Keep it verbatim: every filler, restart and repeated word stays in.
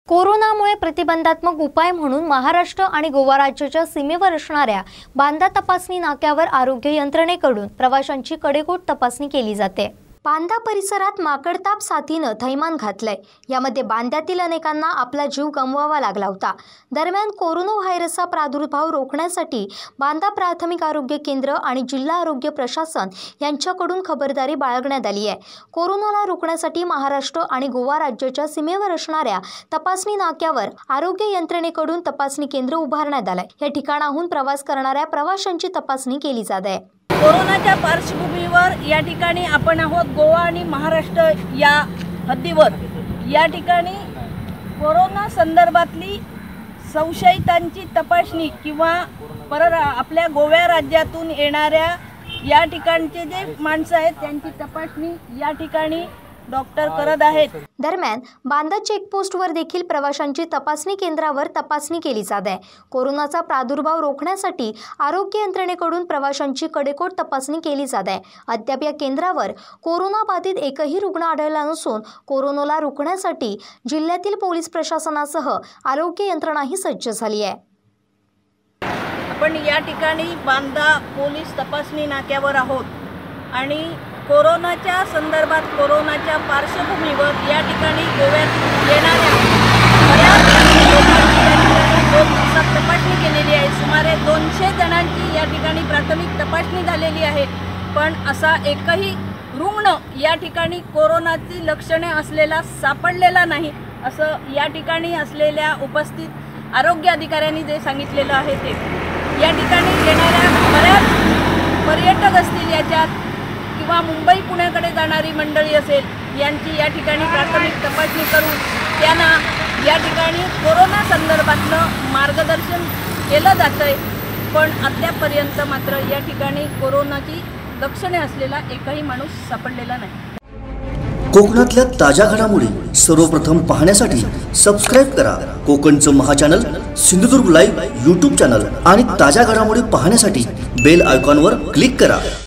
कोरोनामुळे प्रतिबंधात्मक उपाय म्हणून महाराष्ट्र आणि गोवा राज्याच्या सीमेवर असणाऱ्या बांदा तपासणी नाक्यावर आरोग्य यंत्रणेकडून प्रवाशांची कडेकोट तपासणी केली जाते। बांदा परिसरात माकडताप साथीनं थैमान घातलंय। यामध्ये बांद्यातील अनेकांना आपला जीव गमवावा लागला होता। दरम्यान कोरोना व्हायरसचा प्रादुर्भाव रोखण्यासाठी बांदा प्राथमिक आरोग्य केंद्र आणि जिल्हा आरोग्य प्रशासन यांच्याकडून खबरदारी बाळगण्यात आली आहे। कोरोनाला रोखण्यासाठी महाराष्ट्र आणि गोवा राज्याच्या सीमेवर असणाऱ्या तपासणी नाक्यावर आरोग्य यंत्रणेकडून तपासणी केंद्र उभारण्यात आलंय। या ठिकाणाहून प्रवास करणाऱ्या प्रवाशांची तपासणी केली जात आहे। कोरोनाच्या पार्श्वभूमीवर या ठिकाणी आपण आहोत गोवा आणि महाराष्ट्र या हद्दीवर। या ठिकाणी कोरोना संदर्भातली संशयितांची तपासणी किंवा पर आपल्या गोवा राज्यातून येणाऱ्या या ठिकाणचे जे माणसं आहेत त्यांची तपासणी या ठिकाणी डॉक्टर करत आहेत। दरम्यान बांदा चेकपोस्टवर देखील प्रवाशांची तपासणी केंद्रावर तपासणी केली जात आहे। कोरोनाचा प्रादुर्भाव रोखण्यासाठी आरोग्य यंत्रणेकडून प्रवाशांची कडेकोट तपासणी केली जात आहे। अद्याप या केंद्रावर कोरोना बाधित एकही रुग्ण आढळला नसून कोरोनाला रोखण्यासाठी जिल्ह्यातील पोलीस प्रशासनासह आरोग्य यंत्रणाही सज्ज झाली आहे। आपण या ठिकाणी बांदा पोलीस तपासणी नाक्यावर आहोत आणि कोरोनाच्या संदर्भात कोरोनाच्या पार्श्वभूमीवर या ठिकाणी गोव्यात येणाऱ्या बऱ्याच लोकांची दोन दिवसात तपासणी केलेली आहे। सुमारे दोनशे जणांची या ठिकाणी प्राथमिक तपासणी झालेली आहे, पण असा एकही रुग्ण या ठिकाणी कोरोनाची लक्षणे असलेला सापडलेला नाही, असं या ठिकाणी असलेल्या उपस्थित आरोग्य अधिकाऱ्यांनी जे सांगितलेलं आहे ते। या ठिकाणी येणाऱ्या बऱ्याच पर्यटक असतील याच्यात किंवा मुंबई पुण्याकडे जाणारी मंडळी असेल यांची या ठिकाणी प्राथमिक तपासणी करून त्यांना या ठिकाणी कोरोना संदर्भातलं मार्गदर्शन केलं जातंय, पण अद्यापपर्यंत मात्र या ठिकाणी कोरोनाची लक्षणे असलेला एकही माणूस सापडलेला नाही। कोकणातल्या ताज्या घडामोडी सर्वप्रथम पाहण्यासाठी सबस्क्राइब करा कोकणचं महाचॅनल सिंधुदुर्ग लाईव्ह यूट्यूब चॅनल आणि ताज्या घडामोडी पाहण्यासाठी बेल आयकॉनवर क्लिक करा।